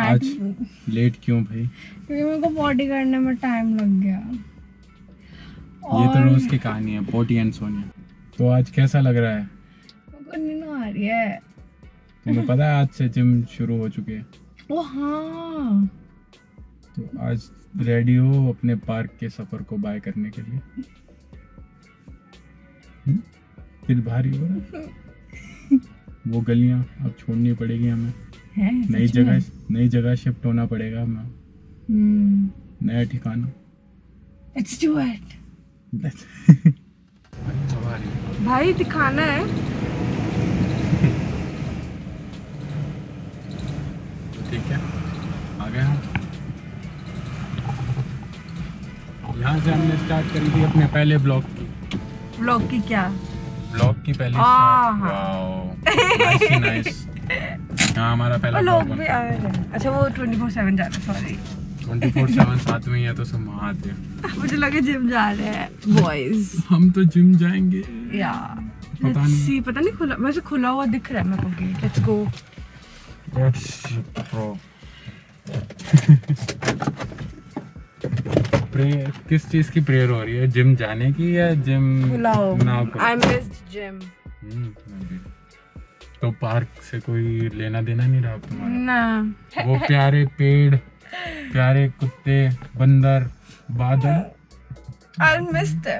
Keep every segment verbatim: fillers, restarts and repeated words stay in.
आज लेट क्यों भाई? क्योंकि मेरे को पॉटी करने में टाइम लग गया। और... ये तो रोज की कहानी है, पॉटी एंड सोनिया। तो आज कैसा लग रहा है? मेरे को नींद आ रही है। तुम्हें पता है आज से जिम शुरू हो चुके हैं? ओ हाँ। तो आज रेडी हो अपने पार्क के सफर को बाय करने के लिए? दिल भारी हो रहा है? वो गलियां अब छोड़नी पड़ेगी हमें, नई जगह नई जगह शिफ्ट होना पड़ेगा हमें, hmm. नया ठिकाना। Let's do it. भाई दिखाना है। ठीक है, आ गए हम। यहाँ से हमने स्टार्ट करी थी अपने पहले ब्लॉग की। ब्लॉग की क्या? ब्लॉग की पहले स्टार्ट। Wow, nice nice. यहाँ हमारा पहला ब्लॉग भी आ रहे हैं। अच्छा वो ट्वेंटी फोर सेवन जा रहे हैं, सॉरी। ट्वेंटी फोर सेवन साथ में ही है तो सब वहाँ आते हैं। मुझे लगे जिम जा रहे हैं बॉयज। हम तो जिम जाएंगे या पता नहीं सी, पता नहीं खुला, वैसे खुला हुआ दिख रहा है मेरे को गेट। Let's go. प्रेयर किस चीज की प्रेयर हो रही है? जिम जाने की या जिम ना करो? I missed gym. तो पार्क से कोई लेना देना नहीं रहा तुम्हारा? ना। वो प्यारे पेड़, प्यारे कुत्ते, बंदर, बादल, आई मिस देम।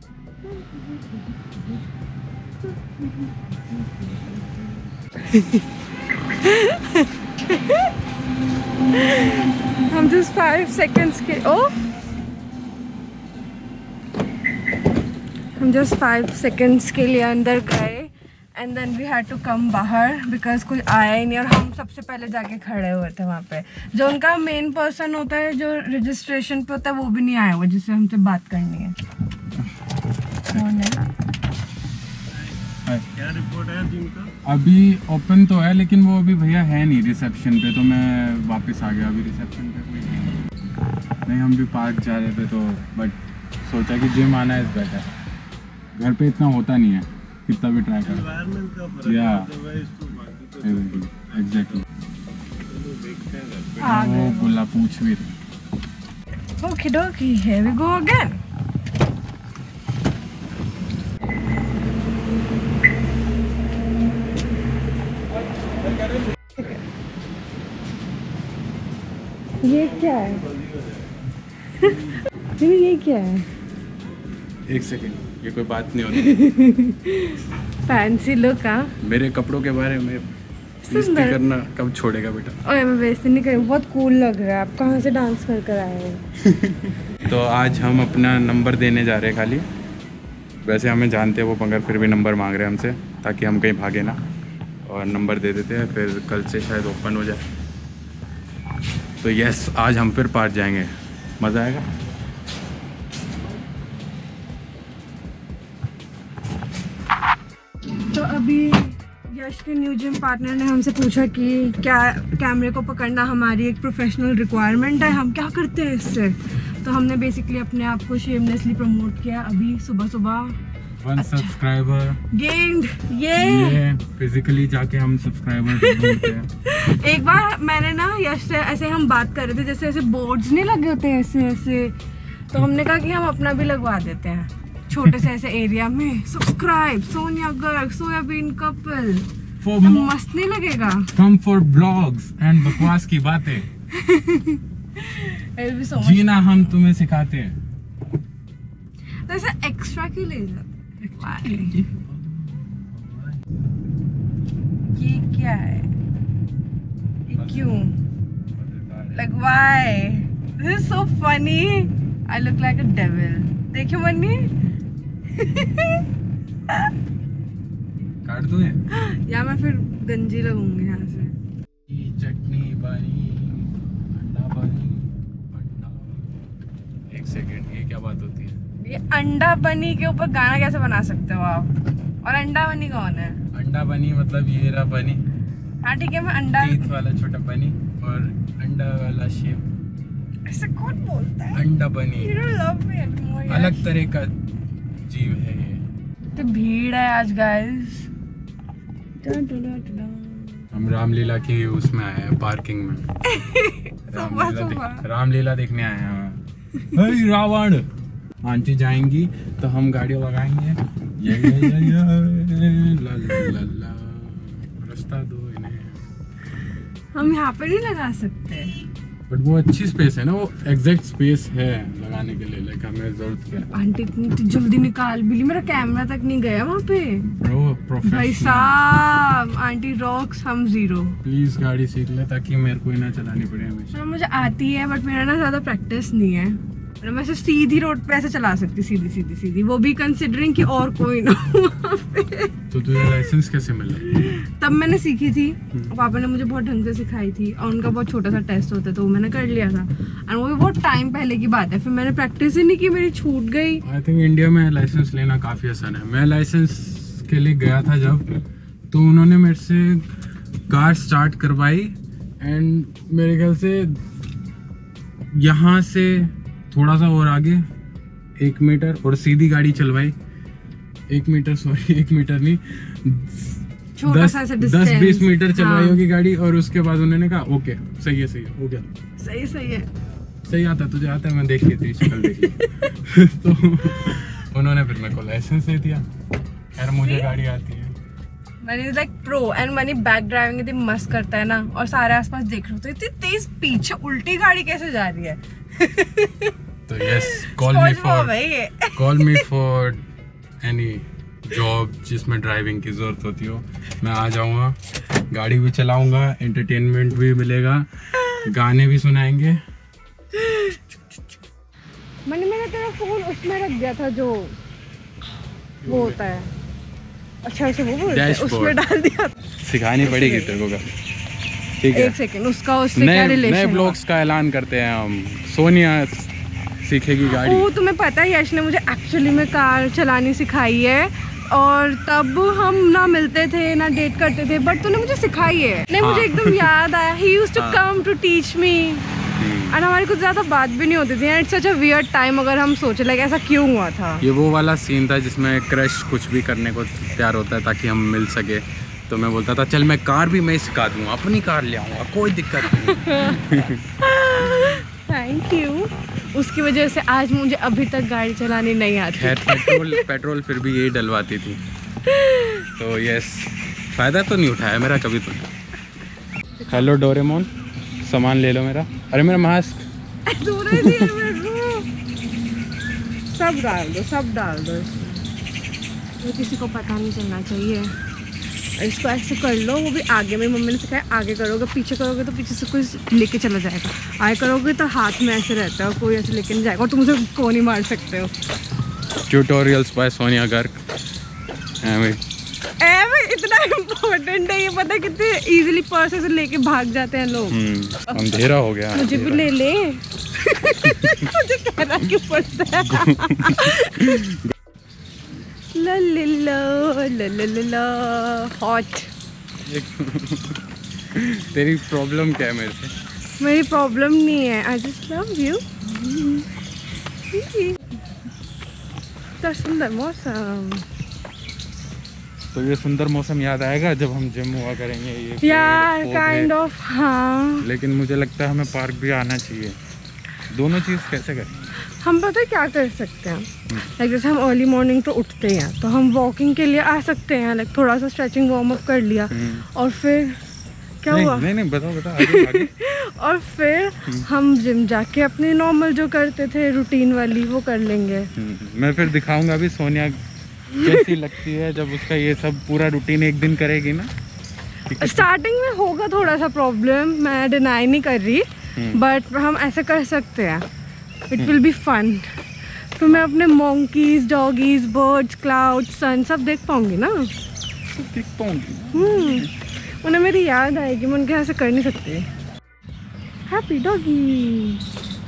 हम जस्ट फाइव सेकेंड्स के ओ हम जस्ट फाइव सेकेंड्स के लिए अंदर गए and then we had to come बाहर बिकॉज कोई आया ही नहीं और हम सबसे पहले जाके खड़े हुए थे वहाँ पे। जो उनका मेन पर्सन होता है जो रजिस्ट्रेशन पे होता है वो भी नहीं आया हुआ जिससे हमसे बात करनी है। क्या रिपोर्ट है जिनका? अभी ओपन तो है लेकिन वो अभी भैया है नहीं रिसेप्शन पे, तो मैं वापस आ गया। अभी रिसेप्शन पे कोई नहीं। नहीं हम भी पार्क जा रहे थे तो बट सोचा कि जिम आना इज बेटर। घर पे इतना होता नहीं है कितना भी ट्राई करो। या एग्जैक्टली। वो बोला पूछ भी रही। Okay dokey, here we go again. ये क्या है? ये क्या है? एक सेकेंड, ये कोई बात नहीं होती। Fancy look. हाँ, मेरे कपड़ों के बारे में बेइज्जती करना कब छोड़ेगा बेटा? ओए मैं बेइज्जती नहीं करी, बहुत कूल लग रहा है। आप कहाँ से डांस कर कर आए हैं? तो आज हम अपना नंबर देने जा रहे हैं खाली। वैसे हमें जानते हैं वो, मगर फिर भी नंबर मांग रहे हैं हमसे ताकि हम कहीं भागे ना, और नंबर दे देते हैं। फिर कल से शायद ओपन हो जाए। तो यस, आज हम फिर पार्क जाएंगे, मज़ा आएगा। तो अभी यश के न्यू जिम पार्टनर ने हमसे पूछा कि क्या कैमरे को पकड़ना हमारी एक प्रोफेशनल रिक्वायरमेंट है, हम क्या करते हैं इससे। तो हमने बेसिकली अपने आप को शेमलेसली प्रमोट किया। अभी सुबह सुबह वन सब्सक्राइबर गेन्ड। ये, ये फिजिकली जाके हम सब्सक्राइबर ढूंढते हैं। एक बार मैंने ना यश से ऐसे हम बात कर रहे थे, जैसे ऐसे बोर्ड्स नहीं लगे होते हैं ऐसे ऐसे, तो हमने कहा कि हम अपना भी लगवा देते हैं छोटे से ऐसे एरिया में। Subscribe Sonia Garg soybean couple. तो मस्त नहीं लगेगा? कम फॉर ब्लॉग्स एंड बकवास की बातें। जीना हम तुम्हें सिखाते हैं। तो ऐसा एक्स्ट्रा क्यों ले जाते? ये क्या है? ये क्यों? Like why? This is so funny. I look like a devil. देखियो मन्नी। काट दूँ? या मैं फिर गंजी लगूंगी यहाँ से। चटनी बनी, अंडा बनी, अंडा। एक सेकेंड, ये क्या बात होती है? ये अंडा बनी के ऊपर गाना कैसे बना सकते हो आप? और अंडा बनी कौन है? अंडा बनी मतलब ये रहा बनी। हाँ ठीक है, मैं अंडा टीथ वाला छोटा बनी और अंडा वाला शेप। ऐसे कौन बोलता है? अंडा बनी। You don't love me anymore, अलग तरह का जीव है ये। तो भीड़ है आज गाइस। हम रामलीला की उसमें आए हैं, पार्किंग में। रामलीला देख, रामलीला देखने आए हैं। हे रावण। आंटी जाएंगी तो हम गाड़ी लगाएंगे, ये ये ये ये ला ला ला ला, रास्ता दो इन्हें। हम यहाँ पे नहीं लगा सकते, बट वो अच्छी स्पेस है ना, वो एग्जैक्ट स्पेस है लगाने के लिए, लाइक हमें जरूरत क्या है। आंटी इतनी जल्दी निकाल भी ली, मेरा कैमरा तक नहीं गया वहाँ पे। ब्रो प्रोफेशनल भाई साहब, आंटी रॉक्स, हम जीरो। प्लीज गाड़ी सीख ले ताकि मेरे को ही ना चलानी पड़े हमेशा। मुझे आती है बट मेरा ना ज्यादा प्रैक्टिस नहीं है, मैं ऐसे सीधी रोड पे ऐसे चला सकती, सीधी सीधी सीधी, वो भी कंसिडरिंग कि और कोई ना हो वहाँ पे। तो तुझे लाइसेंस कैसे मिला? तब मैंने सीखी थी, पापा ने मुझे बहुत ढंग से सिखाई थी, और उनका बहुत छोटा सा टेस्ट होता है तो वो मैंने कर लिया था, और वो भी बहुत टाइम पहले की बात है, फिर मैंने प्रैक्टिस ही नहीं की, मेरी छूट गई। आई थिंक इंडिया में लाइसेंस लेना काफ़ी आसान है। मैं लाइसेंस के लिए गया था जब, तो उन्होंने मेरे से कार स्टार्ट करवाई, एंड मेरे ख्याल से यहाँ से थोड़ा सा और आगे एक मीटर और सीधी गाड़ी चलवाई, एक मीटर सॉरी एक मीटर नहीं, छोटा दस सा ऐसे दस distance। बीस मीटर चलवाई हाँ। होगी गाड़ी, और उसके बाद उन्होंने कहा ओके सही है सही है हो गया। सही सही है, सही आता है, तुझे आता है, मैं देख ली थी शक्ल देख ली। तो उन्होंने फिर मेरे को लाइसेंस दे दिया, यार मुझे गाड़ी आती है। मैंने लाइक प्रो, एंड मैंने बैक ड्राइविंग इतनी मस्त करता है ना, और सारे आसपास देख रहे होते, इतनी तेज पीछे उल्टी गाड़ी कैसे जा रही है। तो yes, call me for call me for any job जिसमें ड्राइविंग की जरूरत होती हो, मैं आ जाऊंगा, गाड़ी भी चलाऊंगा, एंटरटेनमेंट भी मिलेगा, गाने भी सुनाएंगे। मैंने मेरा तेरा फोन उसमें रख दिया था, जो वो होता है, अच्छा उसे वो बोलते हैं, उसमें डाल दिया। सिखानी पड़ेगी तेरे को। ठीक है, एक सेकंड, उसका उससे क्या नए रिलेशन नए है? ब्लॉग्स का ऐलान करते हैं हम, सोनिया सीखेगी गाड़ी। ओ तुम्हें पता है, यश ने मुझे एक्चुअली में कार चलानी सिखाई है, और तब हम ना मिलते थे ना डेट करते थे, बट तूने मुझे सिखाई है। नहीं हाँ। मुझे एकदम याद आया, ही यूज्ड टू हाँ। Come to teach me, and हमारी कुछ ज्यादा बात भी नहीं होती थी, it's such a weird time. अगर हम सोचे लाइक ऐसा क्यों हुआ था। ये वो वाला सीन था जिसमें क्रश कुछ भी करने को तैयार होता है ताकि हम मिल सके, तो मैं बोलता था चल मैं कार भी मैं ही सिखा दूंगा, अपनी कार ले आऊंगा, कोई दिक्कत नहीं। थैंक यू, उसकी वजह से आज मुझे अभी तक गाड़ी चलानी नहीं आती। खैर पेट्रोल पेट्रोल फिर भी यही डलवाती थी, तो यस फ़ायदा तो नहीं उठाया मेरा कभी तो। हेलो डोरेमोन, सामान ले लो मेरा। अरे मेरा मास्क सब डाल दो, सब डाल दो इसमें, तो किसी को पता नहीं चलना चाहिए। इसको ऐसे कर लो, वो भी आगे, मेरी मम्मी ने सिखाया, आगे करोगे पीछे करोगे तो पीछे से कोई लेके चला जाएगा, आगे करोगे तो हाथ में ऐसे रहता है और कोई ऐसे लेके नहीं जाएगा, और तुम उसे को नहीं मार सकते हो। Tutorials by Sonia Garg. इतना इम्पोर्टेंट है ये, पता है कितने इजीली पर्स ऐसे लेके भाग जाते हैं लोग। अंधेरा हो गया, मुझे भी ले ले। मुझे कहना क्यों पड़ता है। ला ला ला ला ला ला ला हॉट। तेरी प्रॉब्लम क्या है मेरे से? मेरी प्रॉब्लम नहीं है, आई जस्ट लव यू। तो सुंदर मौसम, तो ये सुंदर मौसम याद आएगा जब हम जिम हुआ करेंगे। ये यार काइंड ऑफ, हाँ। लेकिन मुझे लगता है हमें पार्क भी आना चाहिए। दोनों चीज़ कैसे करें? हम पता है क्या कर सकते हैं, लाइक जैसे हम अर्ली मॉर्निंग तो उठते हैं तो हम वॉकिंग के लिए आ सकते हैं, लाइक थोड़ा सा स्ट्रेचिंग वार्म अप कर लिया, और फिर क्या नहीं, हुआ नहीं नहीं बताओ बताओ आगे, आगे। और फिर हम जिम जाके अपनी नॉर्मल जो करते थे रूटीन वाली वो कर लेंगे। मैं फिर दिखाऊंगा अभी सोनिया कैसी लगती है जब उसका ये सब पूरा रूटीन एक दिन करेगी ना। स्टार्टिंग में होगा थोड़ा सा प्रॉब्लम, मैं डिनाई नहीं कर रही, बट हम ऐसे कर सकते हैं, इट विल बी फन। तो मैं अपने monkeys, doggies, birds, clouds, sun सब देख पाऊंगी ना, देख पाऊंगी। हम्म, उन्हें मेरी याद आएगी, मैं उनके ऐसे कर नहीं सकती। Happy doggy.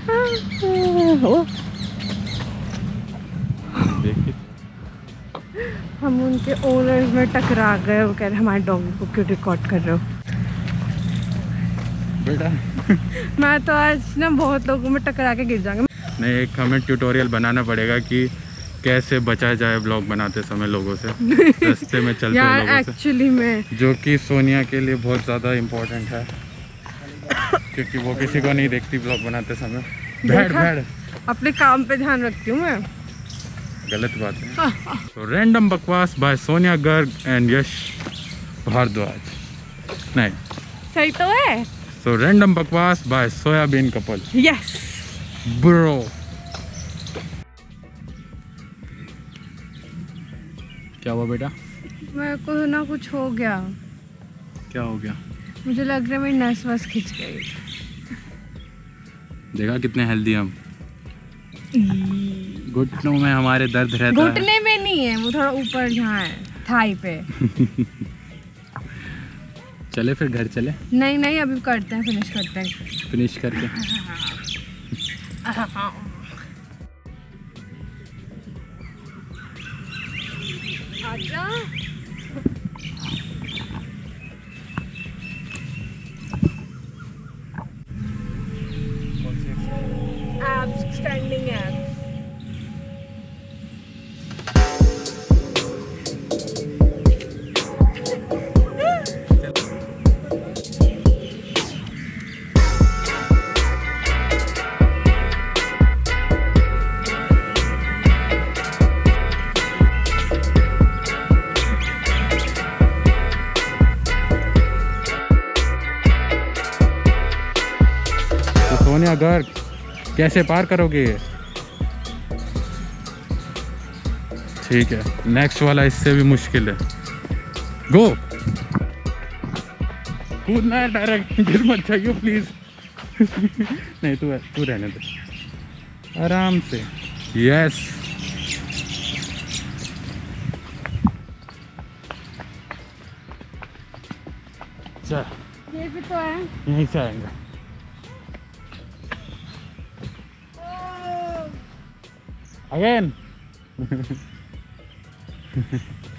हम उनके ओनर्स में टकरा गए, वो कह रहे हमारे डॉगी को क्यों रिकॉर्ड कर रहे हो। बेटा मैं तो आज ना बहुत लोगों में टकरा के गिर जाऊंगा। नहीं, एक हमें ट्यूटोरियल बनाना पड़ेगा कि कैसे बचा जाए ब्लॉग बनाते समय लोगों से, रास्ते में चलते हुए लोगों से, एक्चुअली में जो कि सोनिया के लिए बहुत ज़्यादा इम्पोर्टेंट है क्योंकि वो किसी को नहीं देखती ब्लॉग बनाते समय। बैठ बैठ, अपने काम पे ध्यान रखती हूँ मैं। गलत बात है। तो रैंडम बकवास बाय सोनिया गर्ग एंड यश भारद्वाज। नहीं, सही तो है। सो रैंडम बकवास by soybean couple. Yes bro. क्या हुआ बेटा? मेरे को ना कुछ हो गया। क्या हो गया? मुझे लग रहा है मेरी नस वस खिंच गई। देखा कितने हेल्दी हम। घुटनों में हमारे दर्द रहता है। घुटने में नहीं है, वो थोड़ा ऊपर जहाँ है, थाई पे। चले फिर घर चले? नहीं नहीं, अभी करते हैं, फिनिश करते हैं। फिनिश करके आजा। Abs, standing abs. Sonia Garg कैसे पार करोगे ये? ठीक है, नेक्स्ट वाला इससे भी मुश्किल है। गो। कूदना है डायरेक्ट, गिर मत जाइए प्लीज। नहीं तू तू रहने दे आराम से। यस। चल ये भी तो है। यहीं से आएंगे। अगेन।